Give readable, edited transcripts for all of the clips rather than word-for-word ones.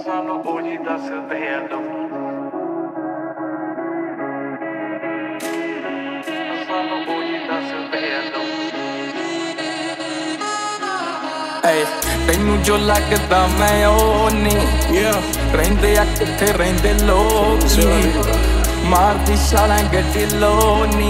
ਸਾਨੂੰ ਉਹੀ ਦੱਸਦੇ ਆ ਲੋਕ ਸਾਨੂੰ ਉਹੀ ਦੱਸਦੇ ਆ ਲੋਕ ਏ ਤੈਨੂੰ ਜੋ ਲੱਗਦਾ ਮੈਂ ਉਹ ਨਹੀਂ ਰਹਿੰਦੇ ਆ ਕਿੱਥੇ ਰਹਿੰਦੇ ਲੋਕ ਮਾਰਦੀ ਛਾਲਾਂ ਗੱਡੀ ਲੋਨੀ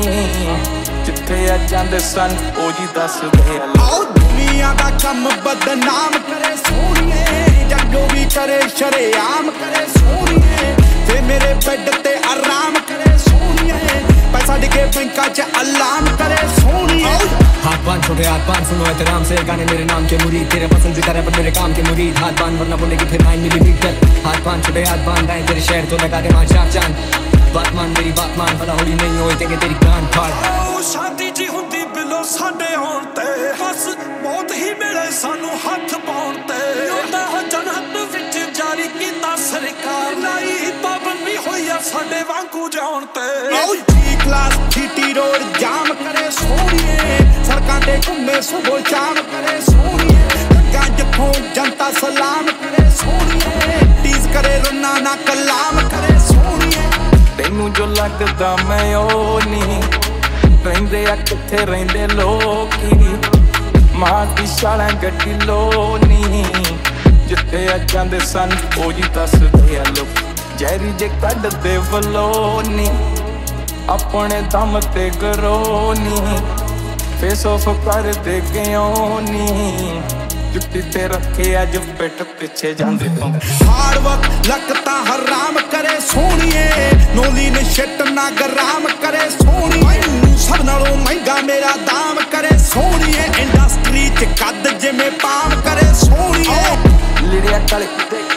ਜਿੱਥੇ ਆ ਜਾਂਦੇ ਸਨ ਉਹੀ ਦੱਸਦੇ ਆ ਲੋਕ ਦੁਨੀਆ ਦਾ ਕੰਮ ਬਦਨਾਮ ਕਰੇ ਸੋਹਣੀਏ ਜਾਂ ਜੋ ਵੀ ਕਰੇ ਸ਼ਰੇਆਮ ਕਰੇ ਸੋਹਣੀਏ ਤੇ ਮੇਰੇ ਬੈੱਡ ਤੇ ਆਰਾਮ ਕਰੇ ਸੋਹਣੀਏ पैसा डिगे बैंका च अलार्म करे सोनिए हाथ बांध छोटे हाथ बांध सुनो एहतराम से गाने मेरे नाम के मुरीद तेरे पसंदीदा रैपर मेरे काम के मुरीद हाथ बांध वरना बोलेगी फिर 9 मिलीमीटर हाथ बांध छोटे हाथ बांध आए तेरे शहर तो लगा दे वहाँ चार चांद बात मान मेरी बात मान पता होली नहीं होए देंगे तेरी कान फाड़ शादी जी हुंदी बिलो साडे होण ते बस बहुत ही मिले सानू हाथ पाउण ते ओदा जन्नत विच जारी कीता सरकार लाई पाबंदी होई आ साडे वांगू जाउण ते क्लास थीटी रोड जाम करे सोनिए सड़कां ते घुमे सुबह शाम करे सोनिए गंगा जथों जनता सलाम करे सोनिए टीज करे रन्ना ना कलाम करे सोनिए ਤੈਨੂੰ ਜੋ ਲੱਗਦਾ ਮੈਂ ਉਹ ਨਹੀਂ ਰਹਿੰਦੇ ਆ ਕਿੱਥੇ ਰਹਿੰਦੇ ਲੋਕੀ ਮਾਰਦੀ ਛਾਲਾਂ ਗੱਡੀ ਲੋਨੀ ਜਿੱਥੇ ਆ ਜਾਂਦੇ ਸਨ ਉਹੀ ਦੱਸਦੇ ਆ ਲੋਕ ਜ਼ਹਿਰੀ ਜੇ ਕੱਢਦੇ ਵਲੋਨੀ ਆਪਣੇ ਦਮ ਤੇ ਗਰੋਨੀ ਫੇਸ ਆਫ ਕਰਦੇ ਕਿਉਂ ਨੀ ਜੁੱਤੀ ਤੇ ਰੱਖੇ ਅੱਜ ਪਿੱਠ ਪਿੱਛੇ ਜਾਂਦੇ ਤੋਂ ਹਾਰਡ ਵਰਕ ਲੱਕਤਾ ਹਰਾਮ ਕਰੇ ਸੋਹਣੀਏ ਨੋਲੀ ਨੇ ਸ਼ਿਟ ਨਾ ਗਰਾਮ ਕਰੇ ਸੋਹਣੀਏ ਸਭ ਨਾਲੋਂ ਮਹਿੰਗਾ ਮੇਰਾ ਦਾਮ ਕਰੇ ਸੋਹਣੀਏ ਇੰਡਸਟਰੀ ਚ ਕੱਦ ਜਿਵੇਂ ਪਾਮ ਕਰੇ ਸੋਹਣੀਏ ਲਿੜਿਆ ਕਾਲੇ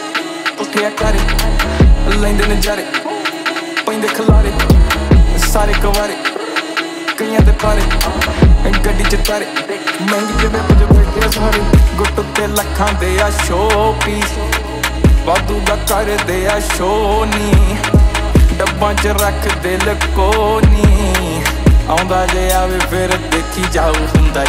ਉੱਠਿਆ ਕਰੇ ਲੈਂਦੇ ਨਜ਼ਾਰੇ ਪੈਂਦੇ ਖਲਾਰੇ ਸਾਰੇ ਕਵਾਰੇ ਕਈਆਂ ਦੇ ਪਾਰੇ ਗੱਡੀ ਚ ਤਾਰੇ ਮਹਿੰਗੀ ਜਿਵੇਂ ਕੁਝ ਬੈਠੇ ਸਾਰੇ ਗੁੱਟ ਤੇ ਲੱਖਾਂ ਦੇ ਆ ਸ਼ੋ ਪੀਸ ਵਾਧੂ ਦਾ ਕਰਦੇ ਆ ਸ਼ੋ ਨੀ ਡੱਬਾਂ ਚ ਰੱਖਦੇ ਲਕੋਨੀ ਆਉਂਦਾ ਜੇ ਆਵੇ ਫਿਰ ਦੇਖੀ ਜਾਊ ਹੁੰਦਾ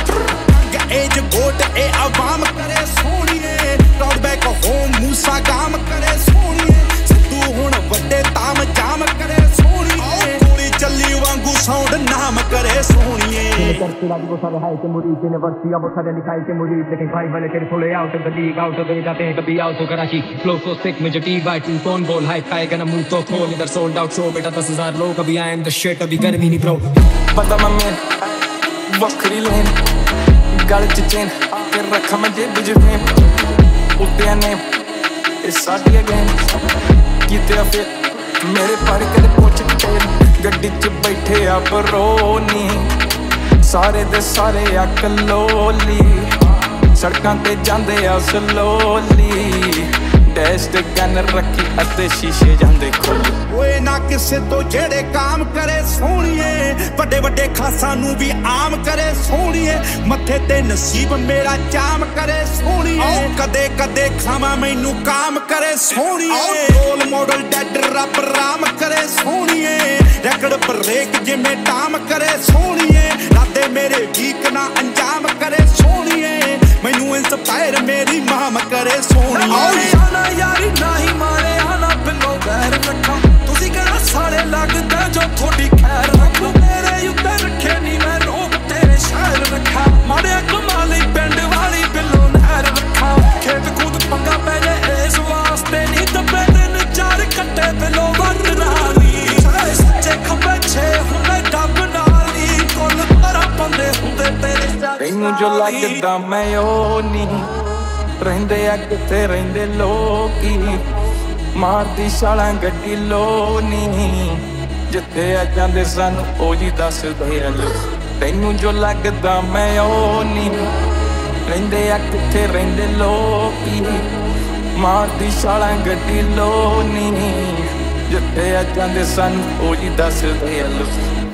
ਏਜ ਗੋਟ ਇਹ ਆਵਾਮ ਕਰੇ ਸੋਹਣੀਏ ਟੌਡ ਬੈਕ ਹੋਮ ਮੂਸਾ ਗਾਮ ਕਰੇ ਸੋਹਣੀਏ ਸਿੱਧੂ ਹੁਣ ਵੱਡੇ ਤਾਮ ਜਾਮ ਕਰੇ ਸੋਹਣੀਏ ਗੋਲੀ ਚੱਲੀ ਵਾਂਗੂ ਸਾਊਂਡ ਨਾਮ करे सोनिए करते वो सारे हाई के मुरीद जिन्हें वर्षी अब सारे लिखाई के मुरीद लेकिन भाई वाले तेरे थोड़े out of the league out of जाते हैं कभी आउट तो कराची फ्लो सो सिक में जो टी बाई टू फोन बोल हाई खाएगा ना मुंह तो खोल इधर सोल्ड आउट शो बेटा 10,000 लोग अभी आई एम द शिट अभी गर्मी नहीं ब्रो पता मैं वक्री लेन गल च चेन के रखा मैं जेब च फेम उत्ते ने इस साडी अगेन कीते फिर मेरे पर कदे पुछ के ਗੱਡੀ ਚ ਬੈਠੇ ਆ ਬਰੋਨੀ ਸਾਰੇ ਦੇ ਸਾਰੇ ਆ ਕਲੋਲੀ ਸੜਕਾਂ ਤੇ ਜਾਂਦੇ ਆ ਸਲੋਲੀ ਡੈਸ਼ ਤੇ ਗਨ ਰੱਖੀ ਅਤੇ ਸ਼ੀਸ਼ੇ ਜਾਂਦੇ ਖੋਲੀ ਓਏ ਨਾ ਕਿਸੇ ਤੋਂ ਜਿਹੜੇ ਕਾਮ ਕਰੇ ਸੋਹਣੀਏ ਵੱਡੇ ਵੱਡੇ ਖਾਸਾਂ ਨੂੰ ਵੀ ਆਮ ਕਰੇ ਸੋਹਣੀਏ ਮੱਥੇ ਤੇ ਨਸੀਬ ਮੇਰਾ ਚਾਮ ਕਰੇ ਸੋਹਣੀਏ ਕਦੇ ਕਦੇ ਖਾਵਾਂ ਮੈਨੂੰ ਕਾਮ ਕਰੇ ਸੋਹਣੀਏ ਰੋਲ ਮਾਡਲ ਡੈਡ ਰੱਬ ਰਾਮ ਕਰੇ ਸੋਹਣੀਏ ਰੈਕਡ ਬ੍ਰੇਕ ਜਿਵੇਂ ਟਾਮ ਕਰੇ ਸੋਹਣੀਏ ਰਾਦੇ ਮੇਰੇ ਵੀਕ ਨਾ ਅੰਜਾਮ ਕਰੇ ਸੋਹਣੀਏ ਮੈਨੂੰ ਇੰਸਪਾਇਰ ਮੇਰੀ ਮਾਮ ਕਰੇ ਸੋਹਣੀਏ ਆਨਾ ਯਾਰੀ ਨਹੀਂ ਮਾਰੇ ਆਨਾ ਬਿਲੋ ਗੈਰ ਰੱਖਾਂ ਤੁਸੀਂ ਕਿਹੜਾ ਸਾਲੇ ਲੱਗਦਾ ਜੋ ਥੋੜੀ ਖੈਰ ਰੱਖੋ ਮੇਰੇ ਉੱਤੇ ਰੱਖੇ ਨਹੀਂ ਮੈਂ ਰੋਕ ਤੇਰੇ ਸ਼ਹਿਰ ਰੱਖਾ ਮਾਰਿਆ ਕਮਾ ਲਈ ਪਿੰਡ ਵਾਲੀ ਬਿੱਲੋ ਨਹਿਰ ਰੱਖਾ ਖੇਤ ਖੁਦ ਪੰਗਾ ਪੈ ਜਾਏ ਇਸ ਵਾਸਤੇ ਨਹੀਂ ਦੱਬੇ ਦਿਨ ਚਾਰ ਕੱਟੇ ਬਿੱਲੋ ਵੱਟ ਰਾਲੀ ਸੱਚੇ ਖੱਬੇ ਛੇ ਹੁੰਦੇ ਡੱਬ ਨਾਲੀ ਕੋਲ ਤਰਾ ਪੰਦੇ ਹੁੰਦੇ ਤੇਰੇ ਤੈਨੂੰ ਜੋ ਲੱਗਦਾ ਮੈਂ ਉਹ ਨਹੀਂ ਰਹਿੰਦੇ ਆ ਕਿੱਥੇ ਰਹਿੰਦੇ ਲੋਕੀ ਮਾਰਦੀ ਛਾਲਾਂ ਗੱਡੀ ਲੋਨੀ ਜਿੱਥੇ ਆ ਜਾਂਦੇ ਸਨ ਉਹੀ ਦੱਸਦੇ ਆ ਲੋਕ ਤੈਨੂੰ ਜੋ ਲੱਗਦਾ ਮੈਂ ਉਹ ਨਹੀਂ ਰਹਿੰਦੇ ਆ ਕਿੱਥੇ ਰਹਿੰਦੇ ਲੋਕੀ ਮਾਰਦੀ ਛਾਲਾਂ ਗੱਡੀ ਲੋਨੀ ਜਿੱਥੇ ਆ ਜਾਂਦੇ ਸਨ ਉਹੀ ਦੱਸਦੇ ਆ ਲੋਕ